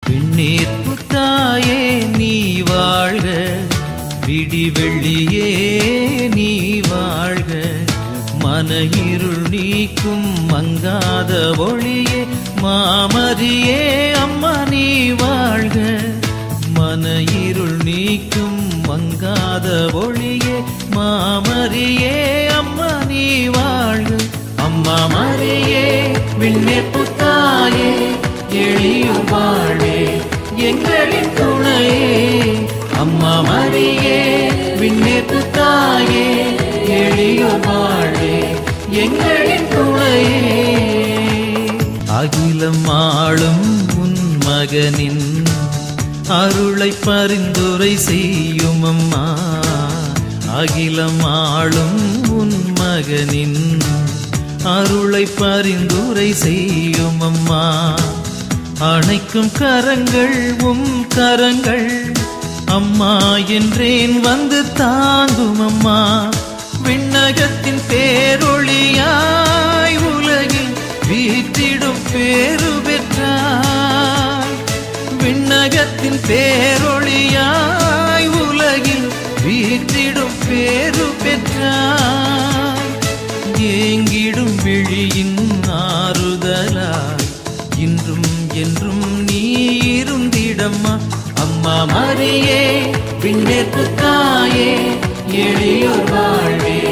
விண்ணேற்பு தாயே நீ வாழ்க, விடி வெள்ளியே நீ வாழ்க, மன இருள் நீக்கும் மங்காத ஒளியே மாமரியே அம்மா நீ வாழ்க, மன இருள் நீக்கும் மங்காத ஒளியே மாமரியே அம்மா நீ வாழ்க. அம்மா மரியே விண்ணேற்பு தாயே எளியோர் வாழ்வே எங்களின் துணையே, அம்மா மரியே விண்ணேற்பு தாயே எளியோர் வாழ்வே எங்களின் துணையே. அகிலம் ஆளும் உன் மகனின் அருளை பரிந்துரை செய்யும் அம்மா, அகிலம் ஆளும் உன் மகனின் அருளை பரிந்துரை செய்யும் அம்மா. அணைக்கும் கரங்கள் உம் கரங்கள் அம்மா என்றேன் வந்து தாங்கும் அம்மா. விண்ணகத்தின் பேரொளியாய் உலகில் வீற்றிடும் பேரு பெற்றாய், விண்ணகத்தின் பேரொளியாய் உலகில் வீற்றிடும் பேரு பெற்றாய். ஏங்கிடும் விழியின் ஆறுதலாய் இன்றும் என்றும் நீ இருந்திடம்மா. அம்மா மரியே விண்ணேற்பு தாயே எளியோர் வாழ்வே